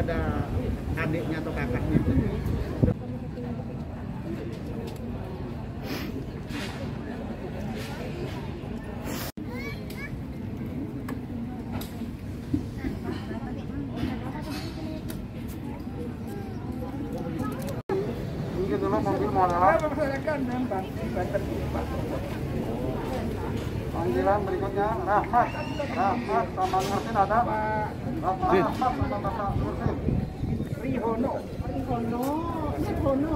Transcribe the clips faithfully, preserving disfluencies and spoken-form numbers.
kepada adiknya atau kakaknya. Dulu mobil mau lewat. Panggilan berikutnya Rahmat, Rahmat sama Nursin ada. Rahmat sama Bapak Nursin. Rihono, Rihono, Rihono.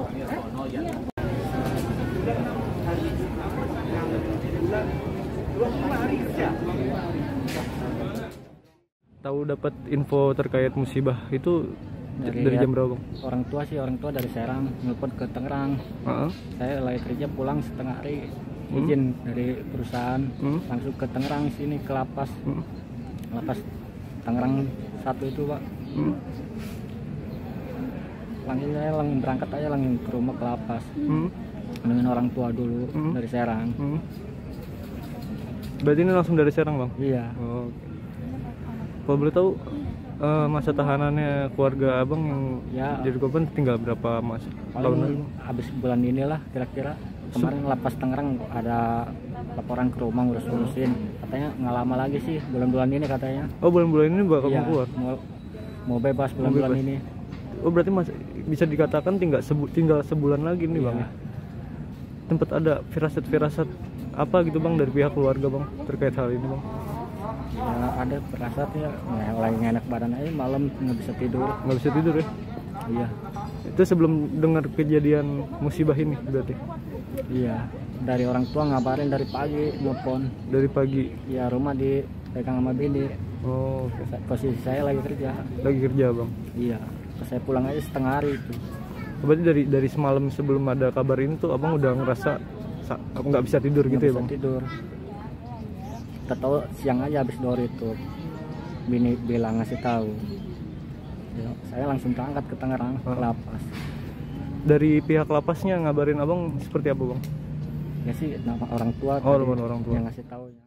Tahu dapat info terkait musibah itu dari, dari jam berapa? Orang tua sih, orang tua dari Serang nelpon ke Tangerang. Uh-huh. Saya lagi kerja pulang setengah hari, izin hmm. dari perusahaan hmm. langsung ke Tangerang sini ke lapas, hmm. lapas Tangerang satu itu pak. Hmm. Langsung saya langsung berangkat aja langsung ke rumah ke lapas hmm. dengan orang tua dulu hmm. dari Serang. Hmm. Berarti ini langsung dari Serang bang? Iya. Oh, okay. Kalau boleh tahu uh, masa tahanannya keluarga abang yang ya, jadi korban tinggal berapa masa? Paling habis bulan inilah kira-kira. Kemarin lapas Tangerang ada laporan ke rumah ngurus-ngurusin, katanya nggak lama lagi sih, bulan-bulan ini katanya. Oh bulan-bulan ini bakal ya, mau keluar? Mau, mau bebas bulan-bulan ini. Oh berarti mas, bisa dikatakan tinggal sebu tinggal sebulan lagi nih ya. Bang? Tempat ada firasat-firasat apa gitu bang dari pihak keluarga bang terkait hal ini bang? Ya ada firasatnya, ya, lagi nggak enak badan aja malam nggak bisa tidur. Nggak bisa tidur ya? Iya. Itu sebelum dengar kejadian musibah ini berarti? Iya, dari orang tua ngabarin dari pagi nelfon. Dari pagi? Ya rumah dipegang sama bini. Oh, okay. Posisi saya lagi kerja. Lagi kerja bang? Iya, saya pulang aja setengah hari itu. Berarti dari dari semalam sebelum ada kabar ini tuh abang udah ngerasa nggak bisa tidur gitu ya bang? Tidur. Kita tahu siang aja habis dor itu bini bilang ngasih tahu. Ya, saya langsung berangkat ke Tangerang ke lapas. Dari pihak lapasnya ngabarin abang seperti apa bang? Ya sih nama orang tua, oh, orang tua yang ngasih tahu.